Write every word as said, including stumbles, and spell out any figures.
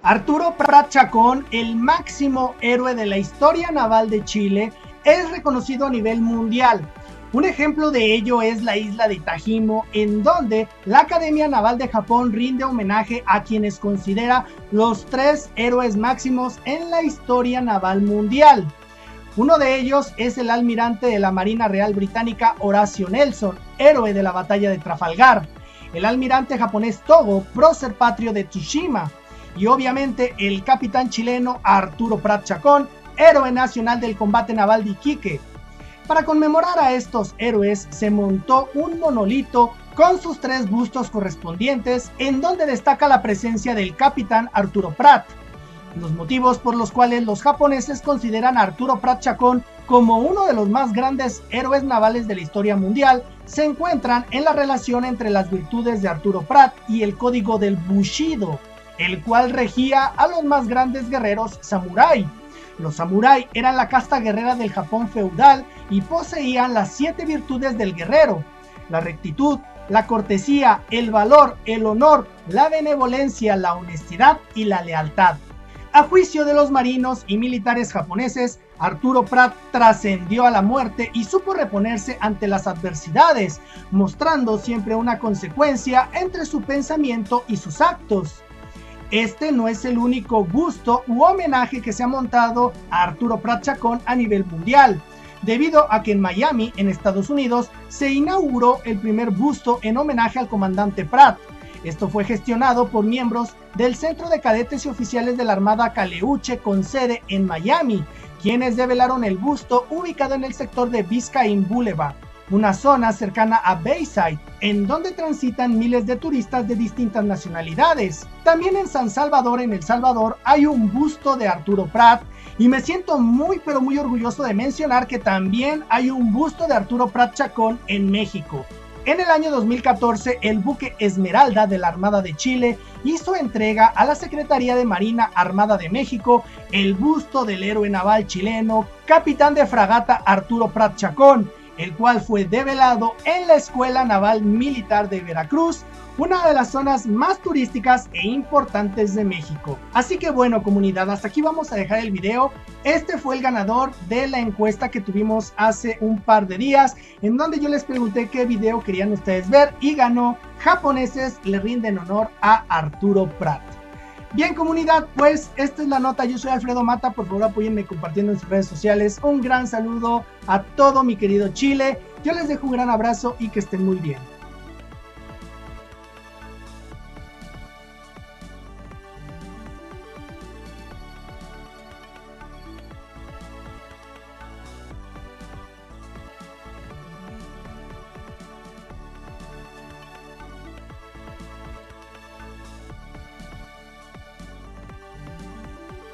Arturo Prat Chacón, el máximo héroe de la historia naval de Chile, es reconocido a nivel mundial. Un ejemplo de ello es la isla de Tajimo, en donde la Academia Naval de Japón rinde homenaje a quienes considera los tres héroes máximos en la historia naval mundial. Uno de ellos es el almirante de la Marina Real Británica Horatio Nelson, héroe de la batalla de Trafalgar, el almirante japonés Togo, prócer patrio de Tsushima, y obviamente el capitán chileno Arturo Prat Chacón, héroe nacional del combate naval de Iquique. Para conmemorar a estos héroes se montó un monolito con sus tres bustos correspondientes, en donde destaca la presencia del capitán Arturo Prat. Los motivos por los cuales los japoneses consideran a Arturo Prat Chacón como uno de los más grandes héroes navales de la historia mundial se encuentran en la relación entre las virtudes de Arturo Prat y el código del Bushido, el cual regía a los más grandes guerreros samurái. Los samurái eran la casta guerrera del Japón feudal y poseían las siete virtudes del guerrero: la rectitud, la cortesía, el valor, el honor, la benevolencia, la honestidad y la lealtad. A juicio de los marinos y militares japoneses, Arturo Prat trascendió a la muerte y supo reponerse ante las adversidades, mostrando siempre una consecuencia entre su pensamiento y sus actos. Este no es el único busto u homenaje que se ha montado a Arturo Prat Chacón a nivel mundial, debido a que en Miami, en Estados Unidos, se inauguró el primer busto en homenaje al comandante Prat. Esto fue gestionado por miembros del Centro de Cadetes y Oficiales de la Armada Caleuche con sede en Miami, quienes develaron el busto ubicado en el sector de Biscayne Boulevard, una zona cercana a Bayside, en donde transitan miles de turistas de distintas nacionalidades. También en San Salvador, en El Salvador, hay un busto de Arturo Prat, y me siento muy pero muy orgulloso de mencionar que también hay un busto de Arturo Prat Chacón en México. En el año dos mil catorce, el buque Esmeralda de la Armada de Chile hizo entrega a la Secretaría de Marina Armada de México el busto del héroe naval chileno, capitán de fragata Arturo Prat Chacón, el cual fue develado en la Escuela Naval Militar de Veracruz, una de las zonas más turísticas e importantes de México. Así que bueno, comunidad, hasta aquí vamos a dejar el video. Este fue el ganador de la encuesta que tuvimos hace un par de días, en donde yo les pregunté qué video querían ustedes ver, y ganó Japoneses le rinden honor a Arturo Prat. Bien, comunidad, pues esta es la nota. Yo soy Alfredo Mata, por favor apóyenme compartiendo en sus redes sociales. Un gran saludo a todo mi querido Chile, yo les dejo un gran abrazo y que estén muy bien.